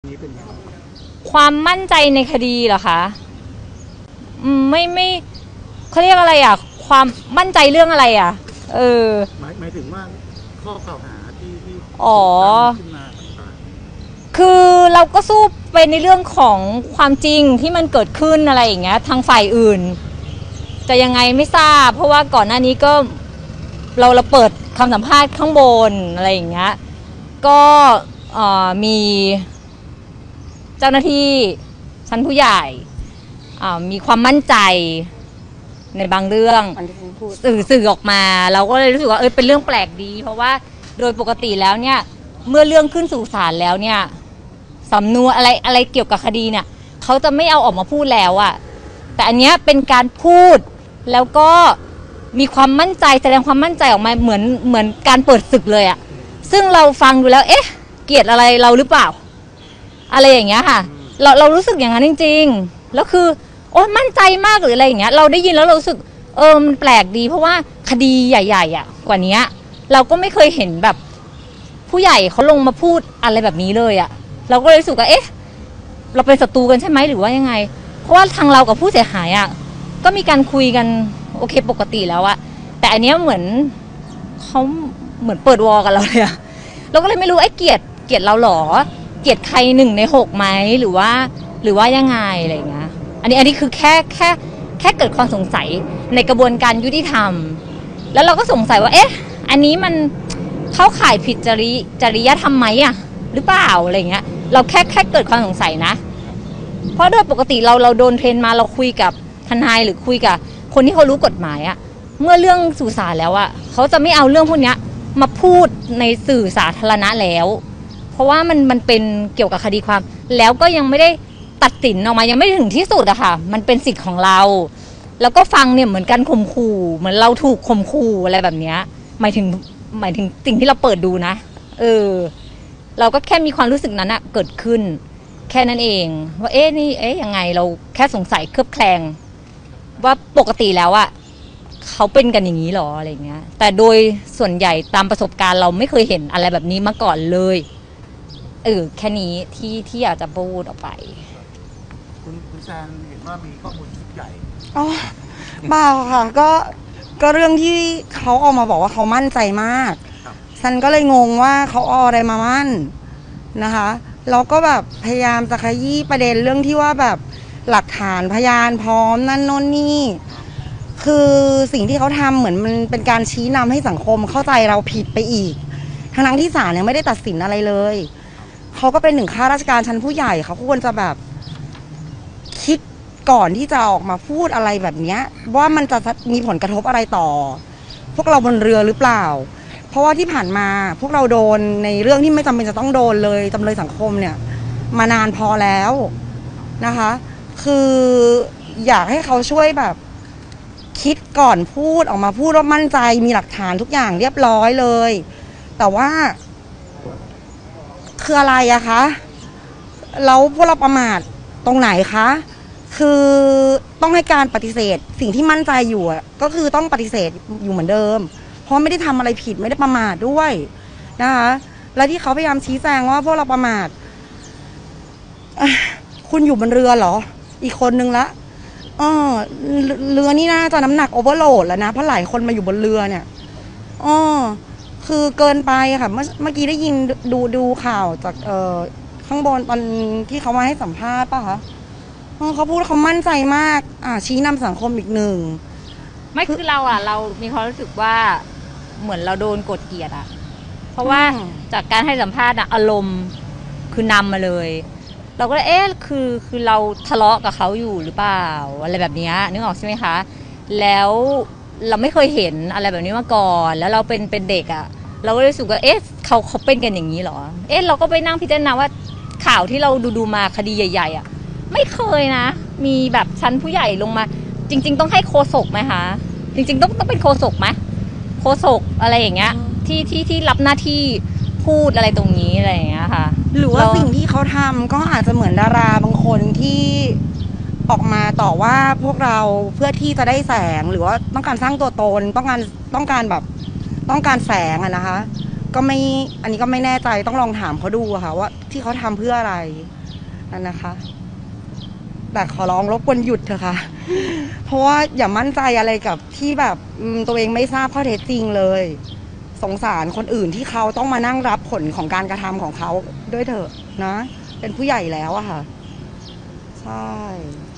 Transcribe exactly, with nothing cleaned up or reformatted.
นี้เป็นยังไงความมั่นใจในคดีเหรอคะอืมไม่ไม่เขาเรียกอะไรอ่ะความมั่นใจเรื่องอะไรอ่ะเออหมายหมายถึงว่าข้อกล่าวหาที่ที่อ๋อขึ้นมาต่างๆคือเราก็สู้ไปในเรื่องของความจริงที่มันเกิดขึ้นอะไรอย่างเงี้ยทางฝ่ายอื่นจะยังไงไม่ทราบเพราะว่าก่อนหน้านี้ก็เราเราเปิดคำสัมภาษณ์ข้างบนอะไรอย่างเงี้ยก็มีเจ้าหน้าที่ชั้นผู้ใหญ่มีความมั่นใจในบางเรื่องสื่อสื่อออกมาเราก็เลยรู้สึกว่าเออเป็นเรื่องแปลกดีเพราะว่าโดยปกติแล้วเนี่ยเมื่อเรื่องขึ้นสู่ศาลแล้วเนี่ยสำนวนอะไรอะไรเกี่ยวกับคดีเนี่ยเขาจะไม่เอาออกมาพูดแล้วอะแต่อันเนี้ยเป็นการพูดแล้วก็มีความมั่นใจแสดงความมั่นใจออกมาเหมือนเหมือนการเปิดศึกเลยอะซึ่งเราฟังดูแล้วเอ๊ะเกลียดอะไรเราหรือเปล่าอะไรอย่างเงี้ยค่ะเราเรารู้สึกอย่างนั้นจริงๆแล้วคือโอ้มั่นใจมากหรืออะไรอย่างเงี้ยเราได้ยินแล้วเรารู้สึกเออมันแปลกดีเพราะว่าคดีใหญ่ๆอ่ะกว่านี้เราก็ไม่เคยเห็นแบบผู้ใหญ่เขาลงมาพูดอะไรแบบนี้เลยอ่ะเราก็เลยรู้สึกว่าเอ๊ะเราเป็นศัตรูกันใช่ไหมหรือว่ายังไงเพราะว่าทางเรากับผู้เสียหายอ่ะก็มีการคุยกันโอเคปกติแล้วอะแต่อันเนี้ยเหมือนเขาเหมือนเปิดวอลกันเราเลยอะเราก็เลยไม่รู้ไอ้เกลียดเกลียดเราหรอเกลียดใครหนึ่งในหกไหมหรือว่าหรือว่ายังไงอะไรอย่างเงี้ยอันนี้อันนี้คือแค่แค่แค่เกิดความสงสัยในกระบวนการยุติธรรมแล้วเราก็สงสัยว่าเอ๊ะอันนี้มันเข้าข่ายผิดจริจริยธรรมไหมอะหรือเปล่าอะไรเงี้ยเราแค่แค่เกิดความสงสัยนะเพราะโดยปกติเราเราโดนเทรนมาเราคุยกับทนายหรือคุยกับคนที่เขารู้กฎหมายอะเมื่อเรื่องสู่ศาลแล้วอะเขาจะไม่เอาเรื่องพวกนี้มาพูดในสื่อสาธารณะแล้วเพราะว่ามันมันเป็นเกี่ยวกับคดีความแล้วก็ยังไม่ได้ตัดสินออกมายังไม่ถึงที่สุดอะค่ะมันเป็นสิทธิ์ของเราแล้วก็ฟังเนี่ยเหมือนกันข่มขู่เหมือนเราถูกข่มขู่อะไรแบบเนี้ยหมายถึงหมายถึงสิ่งที่เราเปิดดูนะเออเราก็แค่มีความรู้สึกนั้นอะเกิดขึ้นแค่นั้นเองว่าเอ๊ะนี่เอ๊ะยังไงเราแค่สงสัยเคลือบแคลงว่าปกติแล้วอะเขาเป็นกันอย่างนี้หรออะไรเงี้ยแต่โดยส่วนใหญ่ตามประสบการณ์เราไม่เคยเห็นอะไรแบบนี้มาก่อนเลยเออแค่นี้ที่ที่อยากจะพูดออกไปคุณคุณแซนเห็นว่ามีข้อมูลชุดใหญ่อ๋อเปล่าค่ะก็ก็เรื่องที่เขาออกมาบอกว่าเขามั่นใจมากฉันก็เลยงงว่าเขาเอาอะไรมามั่นนะคะแล้วก็แบบพยายามจะขยี้ประเด็นเรื่องที่ว่าแบบหลักฐานพยานพร้อมนั่นโน่นนี่คือสิ่งที่เขาทำเหมือนมันเป็นการชี้นำให้สังคมเข้าใจเราผิดไปอีกทั้งนั้นที่ศาลยังไม่ได้ตัดสินอะไรเลยเขาก็เป็นหนึ่งข้าราชการชั้นผู้ใหญ่เขาควรจะแบบคิดก่อนที่จะออกมาพูดอะไรแบบนี้ว่ามันจะมีผลกระทบอะไรต่อพวกเราบนเรือหรือเปล่าเพราะว่าที่ผ่านมาพวกเราโดนในเรื่องที่ไม่จำเป็นจะต้องโดนเลยจำเลยสังคมเนี่ยมานานพอแล้วนะคะคืออยากให้เขาช่วยแบบคิดก่อนพูดออกมาพูดว่ามั่นใจมีหลักฐานทุกอย่างเรียบร้อยเลยแต่ว่าคืออะไรอะคะแล้วพวกเราประมาทตรงไหนคะคือต้องให้การปฏิเสธสิ่งที่มั่นใจอยู่ก็คือต้องปฏิเสธอยู่เหมือนเดิมเพราะไม่ได้ทำอะไรผิดไม่ได้ประมาทด้วยนะคะและที่เขาพยายามชี้แจงว่าพวกเราประมาทคุณอยู่บนเรือเหรออีกคนนึงละอ๋อเรือนี่น่าจะน้ำหนักโอเวอร์โหลดแล้วนะเพราะหลายคนมาอยู่บนเรือเนี่ยอ๋อคือเกินไปค่ะเมื่อเมื่อกี้ได้ยินดูดูข่าวจากเอ่อข้างบนตอนที่เขามาให้สัมภาษณ์ป่ะคะเขาพูดเขามั่นใจมากอ่าชี้นำสังคมอีกหนึ่งไม่คือเราอ่ะเรามีความรู้สึกว่าเหมือนเราโดนกดเกลียดอ่ะเพราะว่าจากการให้สัมภาษณ์อารมณ์คือนำมาเลยเราก็เลยเอ๊ะคือคือเราทะเลาะกับเขาอยู่หรือเปล่าอะไรแบบนี้นึกออกใช่ไหมคะแล้วเราไม่เคยเห็นอะไรแบบนี้มาก่อนแล้วเราเป็นเป็นเด็กอ่ะเราก็รู้สึกว่าเอ๊ะเขาเขาเป็นกันอย่างนี้หรอเอ๊ะเราก็ไปนั่งพิจารณาว่าข่าวที่เราดูดูมาคดีใหญ่ๆอ่ะไม่เคยนะมีแบบชั้นผู้ใหญ่ลงมาจริงๆต้องให้โฆษกไหมคะจริงๆต้องต้องเป็นโฆษกไหมโฆษกอะไรอย่างเงี้ยที่ที่ที่รับหน้าที่พูดอะไรตรงนี้อะไรอย่างเงี้ยค่ะหรือว่าสิ่งที่เขาทำก็อาจจะเหมือนดาราบางคนที่ออกมาต่อว่าพวกเราเพื่อที่จะได้แสงหรือว่าต้องการสร้างตัวตนต้องการต้องการแบบต้องการแสงอะนะคะก็ไม่อันนี้ก็ไม่แน่ใจต้องลองถามเขาดูอะค่ะว่าที่เขาทำเพื่ออะไรนั่นนะคะ แต่ขอร้องรบกวนหยุดเถอะค่ะ เพราะว่าอย่ามั่นใจอะไรกับที่แบบตัวเองไม่ทราบข้อเท็จจริงเลย สงสารคนอื่นที่เขาต้องมานั่งรับผลของการกระทำของเขาด้วยเถอะนะ เป็นผู้ใหญ่แล้วอะค่ะ ใช่